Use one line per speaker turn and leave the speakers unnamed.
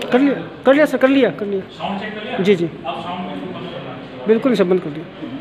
कर लिया सर, कर लिया
साउंड चेक कर लिया?
जी जी,
अब साउंड में बंद करना है।
बिल्कुल सब बंद कर दिया।